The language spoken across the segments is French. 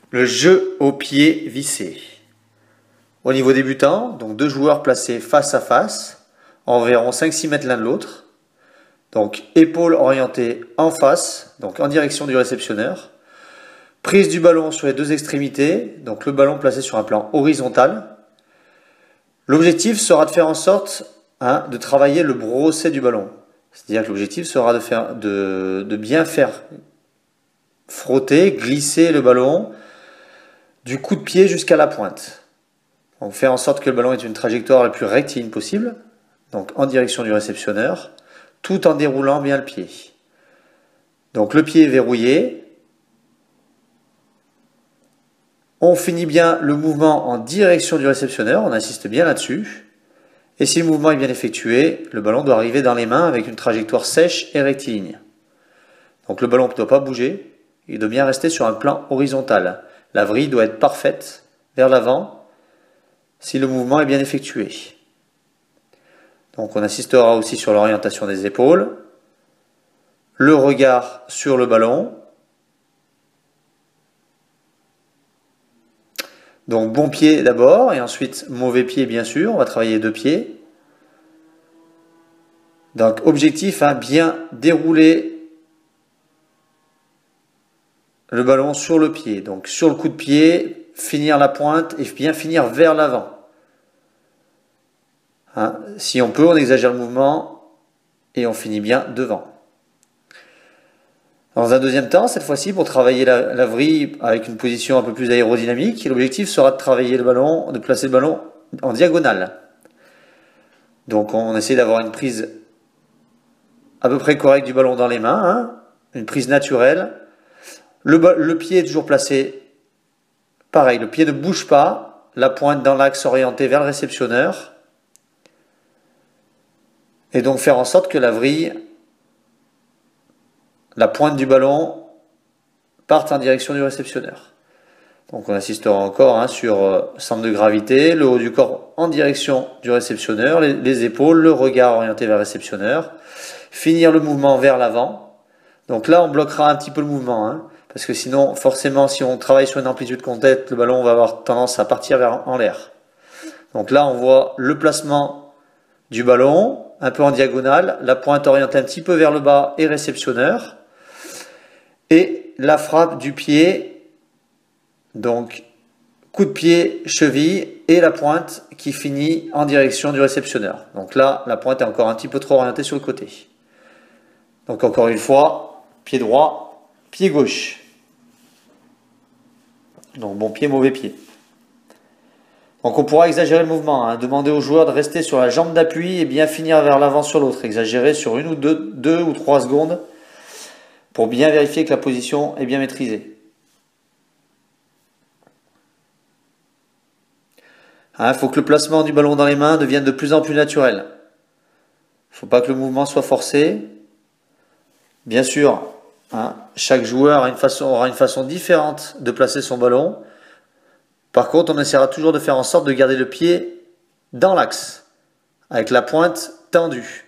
Le jeu au pied vissé. Au niveau débutant, donc deux joueurs placés face à face, environ 5-6 mètres l'un de l'autre. Donc épaules orientées en face, donc en direction du réceptionneur. Prise du ballon sur les deux extrémités, donc le ballon placé sur un plan horizontal. L'objectif sera de faire en sorte de travailler le brosset du ballon. C'est-à-dire que l'objectif sera de bien faire frotter, glisser le ballon du coup de pied jusqu'à la pointe. Donc faire en sorte que le ballon ait une trajectoire la plus rectiligne possible, donc en direction du réceptionneur, tout en déroulant bien le pied. Donc le pied est verrouillé. On finit bien le mouvement en direction du réceptionneur, on insiste bien là-dessus. Et si le mouvement est bien effectué, le ballon doit arriver dans les mains avec une trajectoire sèche et rectiligne. Donc le ballon ne doit pas bouger, il doit bien rester sur un plan horizontal. La vrille doit être parfaite vers l'avant si le mouvement est bien effectué. Donc on insistera aussi sur l'orientation des épaules, le regard sur le ballon. Donc bon pied d'abord et ensuite mauvais pied bien sûr, on va travailler les deux pieds. Donc objectif, bien dérouler le ballon sur le pied. Donc sur le coup de pied, finir la pointe et bien finir vers l'avant. Si on peut, on exagère le mouvement et on finit bien devant. Dans un deuxième temps, cette fois-ci, pour travailler la vrille avec une position un peu plus aérodynamique, l'objectif sera de travailler le ballon, de placer le ballon en diagonale. Donc on essaie d'avoir une prise à peu près correcte du ballon dans les mains, une prise naturelle. Le pied est toujours placé pareil, le pied ne bouge pas, la pointe dans l'axe orienté vers le réceptionneur. Et donc faire en sorte que la vrille, la pointe du ballon, parte en direction du réceptionneur. Donc on insistera encore sur centre de gravité, le haut du corps en direction du réceptionneur, les épaules, le regard orienté vers le réceptionneur. Finir le mouvement vers l'avant. Donc là on bloquera un petit peu le mouvement, parce que sinon forcément si on travaille sur une amplitude complète, le ballon va avoir tendance à partir en l'air. Donc là on voit le placement du ballon, un peu en diagonale, la pointe orientée un petit peu vers le bas et réceptionneur. Et la frappe du pied, donc coup de pied, cheville et la pointe qui finit en direction du réceptionneur. Donc là, la pointe est encore un petit peu trop orientée sur le côté. Donc encore une fois, pied droit, pied gauche. Donc bon pied, mauvais pied. Donc on pourra exagérer le mouvement, demander au joueur de rester sur la jambe d'appui et bien finir vers l'avant sur l'autre. Exagérer sur une ou deux ou 3 secondes pour bien vérifier que la position est bien maîtrisée. Il faut que le placement du ballon dans les mains devienne de plus en plus naturel. Il ne faut pas que le mouvement soit forcé. Bien sûr, chaque joueur aura une façon différente de placer son ballon. Par contre, on essaiera toujours de faire en sorte de garder le pied dans l'axe, avec la pointe tendue.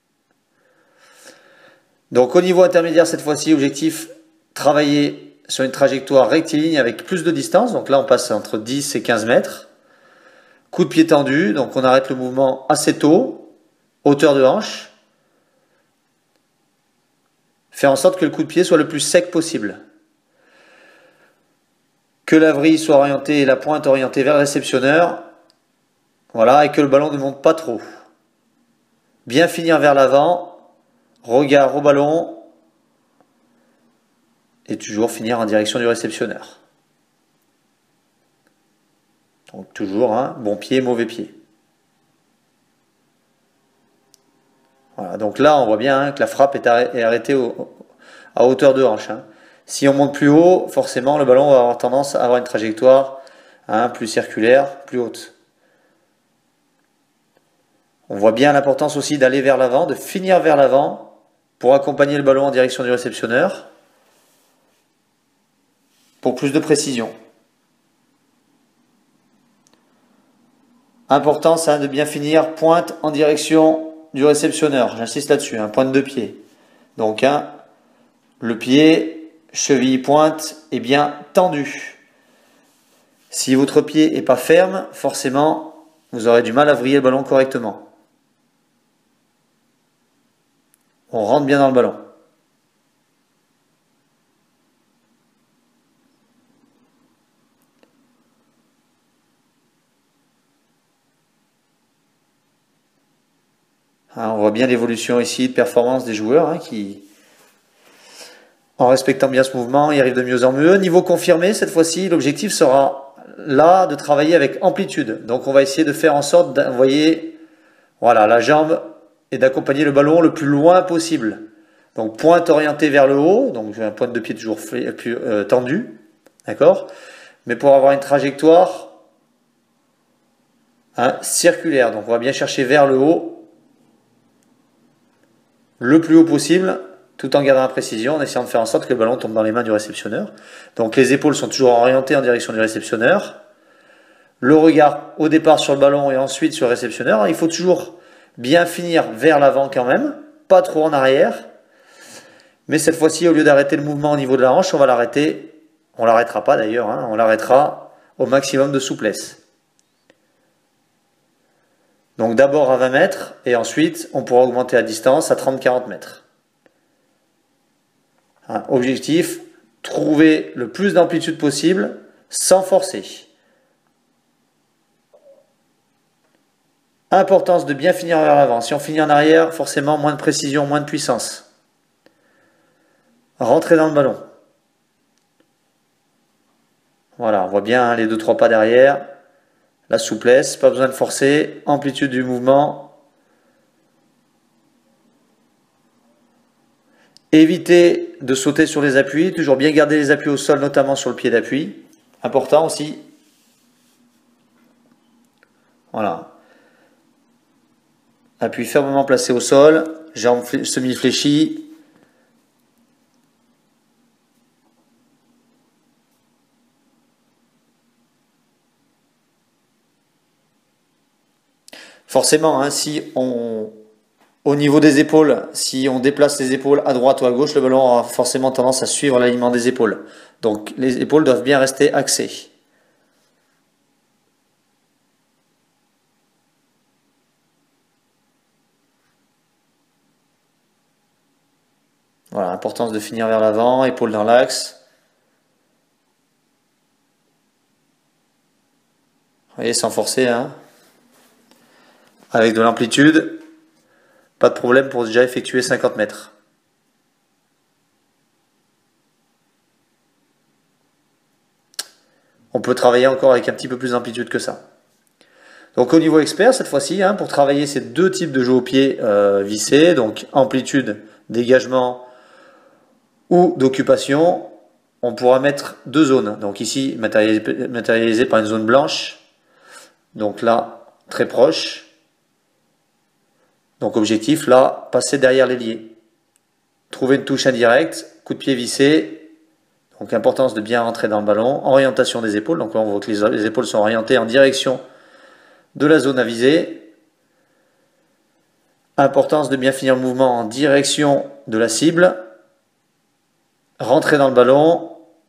Donc au niveau intermédiaire, cette fois-ci, objectif, travailler sur une trajectoire rectiligne avec plus de distance. Donc là, on passe entre 10 et 15 mètres. Coup de pied tendu, donc on arrête le mouvement assez tôt, hauteur de hanche. Faire en sorte que le coup de pied soit le plus sec possible. Que la vrille soit orientée et la pointe orientée vers le réceptionneur. Voilà, et que le ballon ne monte pas trop. Bien finir vers l'avant. Regard au ballon. Et toujours finir en direction du réceptionneur. Donc toujours, bon pied, mauvais pied. Voilà, donc là on voit bien que la frappe est arrêtée à hauteur de hanche. Si on monte plus haut, forcément le ballon va avoir tendance à avoir une trajectoire plus circulaire, plus haute. On voit bien l'importance aussi d'aller vers l'avant, de finir vers l'avant pour accompagner le ballon en direction du réceptionneur pour plus de précision. Importance de bien finir pointe en direction du réceptionneur. J'insiste là-dessus, pointe de pied. Donc le pied, cheville, pointe est bien tendu. Si votre pied n'est pas ferme, forcément, vous aurez du mal à vriller le ballon correctement. On rentre bien dans le ballon. On voit bien l'évolution ici de performance des joueurs qui, en respectant bien ce mouvement, y arrivent de mieux en mieux. Niveau confirmé, cette fois-ci, l'objectif sera là de travailler avec amplitude. Donc on va essayer de faire en sorte d'envoyer la jambe et d'accompagner le ballon le plus loin possible. Donc pointe orientée vers le haut, donc un pointe de pied toujours plus tendu, d'accord? Mais pour avoir une trajectoire circulaire. Donc on va bien chercher vers le haut, le plus haut possible, tout en gardant la précision, en essayant de faire en sorte que le ballon tombe dans les mains du réceptionneur. Donc les épaules sont toujours orientées en direction du réceptionneur. Le regard au départ sur le ballon et ensuite sur le réceptionneur. Il faut toujours bien finir vers l'avant quand même, pas trop en arrière. Mais cette fois-ci, au lieu d'arrêter le mouvement au niveau de la hanche, on va l'arrêter. On l'arrêtera pas d'ailleurs, on l'arrêtera au maximum de souplesse. Donc d'abord à 20 mètres et ensuite on pourra augmenter la distance à 30-40 mètres. Objectif, trouver le plus d'amplitude possible sans forcer. Importance de bien finir vers l'avant. Si on finit en arrière, forcément moins de précision, moins de puissance. Rentrer dans le ballon. Voilà, on voit bien les 2-3 pas derrière. La souplesse, pas besoin de forcer, amplitude du mouvement. Évitez de sauter sur les appuis, toujours bien garder les appuis au sol, notamment sur le pied d'appui. Important aussi. Voilà. Appui fermement placé au sol, jambes semi-fléchies. Forcément, au niveau des épaules, si on déplace les épaules à droite ou à gauche, le ballon aura forcément tendance à suivre l'alignement des épaules. Donc les épaules doivent bien rester axées. Voilà, importance de finir vers l'avant, épaules dans l'axe. Vous voyez, sans forcer, avec de l'amplitude, pas de problème pour déjà effectuer 50 mètres. On peut travailler encore avec un petit peu plus d'amplitude que ça. Donc au niveau expert, cette fois-ci, pour travailler ces deux types de jeu au pied vissés, donc amplitude, dégagement ou d'occupation, on pourra mettre deux zones. Donc ici, matérialisé par une zone blanche, donc là, très proche. Donc objectif, là, passer derrière l'ailier. Trouver une touche indirecte, coup de pied vissé. Donc importance de bien rentrer dans le ballon. Orientation des épaules. Donc là, on voit que les épaules sont orientées en direction de la zone à viser. Importance de bien finir le mouvement en direction de la cible. Rentrer dans le ballon.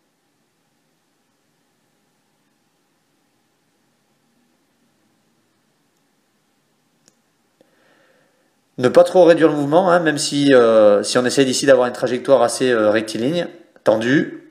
Ne pas trop réduire le mouvement, même si on essaie d'ici d'avoir une trajectoire assez rectiligne, tendue.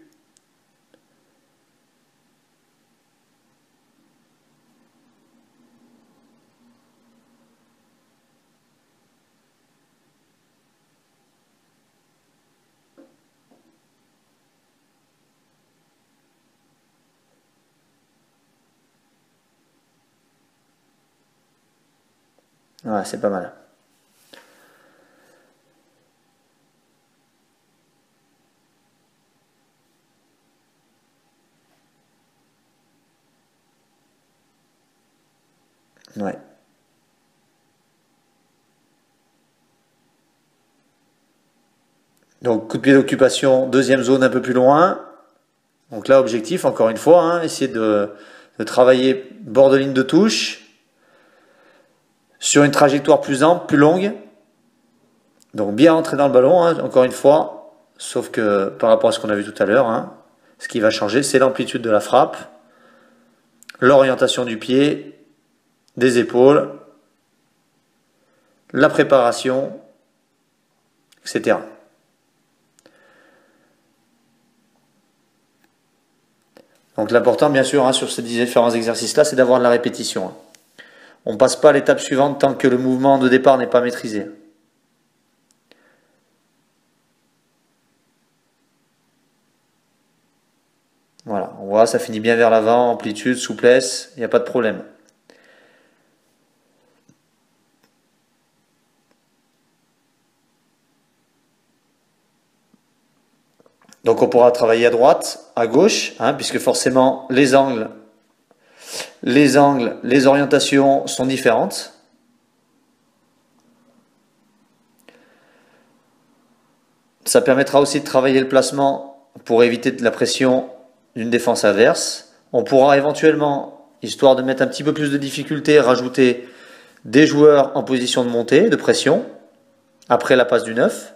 Ouais, c'est pas mal. Ouais. Donc coup de pied d'occupation, deuxième zone un peu plus loin. Donc là, objectif, encore une fois, essayer de travailler bord de ligne de touche sur une trajectoire plus ample, plus longue. Donc bien entrer dans le ballon, encore une fois, sauf que par rapport à ce qu'on a vu tout à l'heure, ce qui va changer, c'est l'amplitude de la frappe. l'orientation du pied, des épaules, la préparation, etc. Donc l'important, bien sûr, sur ces différents exercices-là, c'est d'avoir de la répétition. On ne passe pas à l'étape suivante tant que le mouvement de départ n'est pas maîtrisé. Voilà, on voit, ça finit bien vers l'avant, amplitude, souplesse, il n'y a pas de problème. Donc on pourra travailler à droite, à gauche, puisque forcément les angles, les orientations sont différentes. Ça permettra aussi de travailler le placement pour éviter de la pression d'une défense adverse. On pourra éventuellement, histoire de mettre un petit peu plus de difficulté, rajouter des joueurs en position de montée, de pression, après la passe du 9.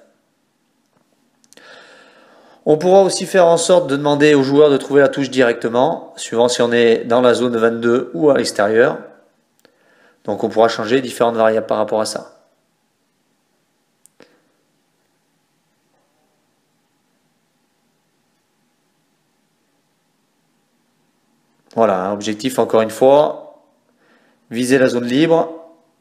On pourra aussi faire en sorte de demander aux joueurs de trouver la touche directement, suivant si on est dans la zone 22 ou à l'extérieur. Donc on pourra changer différentes variables par rapport à ça. Voilà, objectif encore une fois, viser la zone libre.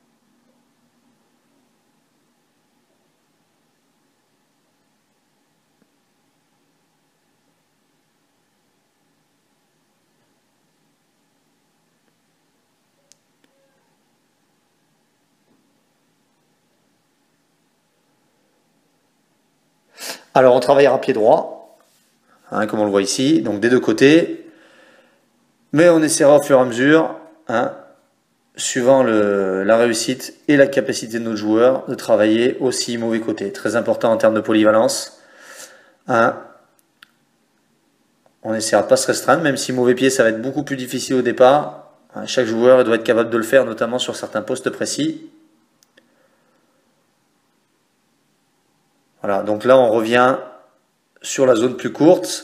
Alors on travaillera pied droit, comme on le voit ici, donc des deux côtés. Mais on essaiera au fur et à mesure, suivant la réussite et la capacité de notre joueur, de travailler aussi mauvais côté. Très important en termes de polyvalence. On essaiera de pas se restreindre, même si mauvais pied, ça va être beaucoup plus difficile au départ. Chaque joueur doit être capable de le faire, notamment sur certains postes précis. Voilà, donc là on revient sur la zone plus courte.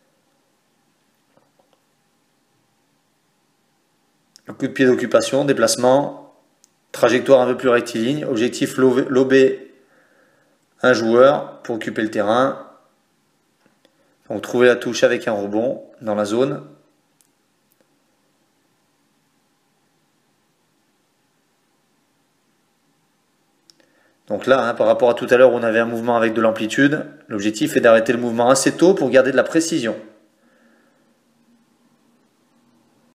Le coup de pied d'occupation, déplacement, trajectoire un peu plus rectiligne, objectif lober un joueur pour occuper le terrain. Donc trouver la touche avec un rebond dans la zone. Donc là, par rapport à tout à l'heure où on avait un mouvement avec de l'amplitude, l'objectif est d'arrêter le mouvement assez tôt pour garder de la précision.